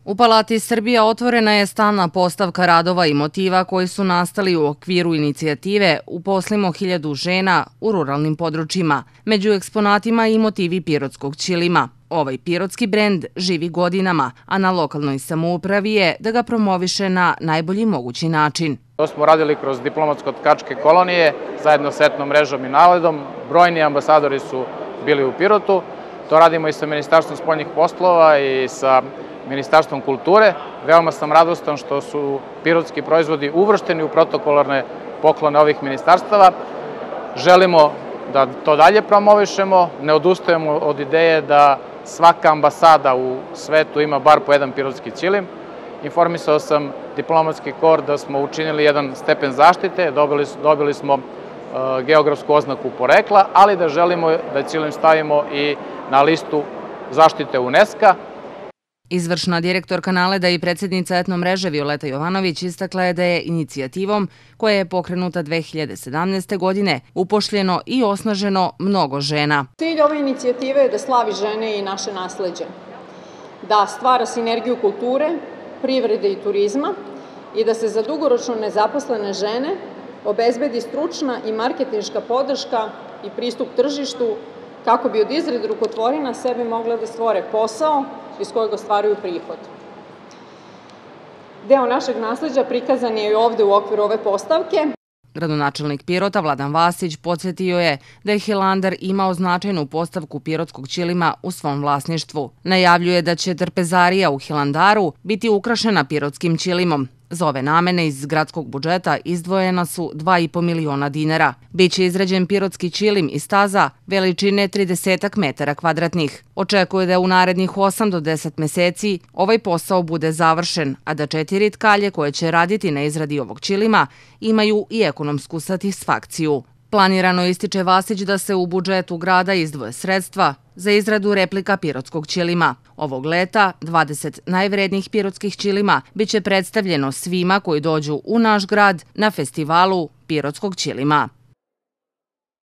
U Palati Srbija otvorena je stalna postavka radova i motiva koji su nastali u okviru inicijative Uposlimo 1000 žena u ruralnim područjima. Među eksponatima i motivi pirotskog ćilima. Ovaj pirotski brend živi godinama, a na lokalnoj samoupravi je da ga promoviše na najbolji mogući način. To smo radili kroz diplomatsko-tkačke kolonije, zajedno s etnom mrežom i naledom. Brojni ambasadori su bili u Pirotu. To radimo i sa Ministarstvom spoljnih poslova i sa Ministarstvom kulture. Veoma sam radostan što su pirotski proizvodi uvršteni u protokolarne poklone ovih ministarstava. Želimo da to dalje promovišemo, ne odustajemo od ideje da svaka ambasada u svetu ima bar po jedan pirotski ćilim. Informisao sam diplomatski kor da smo učinili jedan stepen zaštite, dobili smo geografsku oznaku porekla, ali da želimo da ćilim stavimo i na listu zaštite UNESCO-a. Izvršna direktorka Naleda i predsjednica etno mreže Violeta Jovanović istakla je da je inicijativom, koja je pokrenuta 2017. godine, upošljeno i osnaženo mnogo žena. Cilj ove inicijative je da slavi žene i naše nasleđe, da stvara sinergiju kulture, privrede i turizma i da se za dugoročno nezaposlene žene obezbedi stručna i marketinška podrška i pristup tržištu kako bi od izrade rukotvorina sebe mogle da stvore posao iz kojeg ostvaruju prihod. Deo našeg nasleđa prikazan je i ovde u okviru ove postavke. Gradonačelnik Pirota Vladan Vasić podsjetio je da je Hilandar imao značajnu postavku pirotskog ćilima u svom vlasništvu. Najavljuje da će trpezarija u Hilandaru biti ukrašena pirotskim ćilimom. Za ove namene iz gradskog budžeta izdvojena su 2,5 miliona dinara. Biće izrađen pirotski ćilim i staza veličine 30 metara kvadratnih. Očekuje da u narednih 8 do 10 meseci ovaj posao bude završen, a da 4 tkalje koje će raditi na izradi ovog ćilima imaju i ekonomsku satisfakciju. Planirano ističe Vasić da se u budžetu grada izdvoje sredstva za izradu replika pirotskog ćilima. Ovog leta 20 najvrednijih pirotskih ćilima biće predstavljeno svima koji dođu u naš grad na festivalu pirotskog ćilima.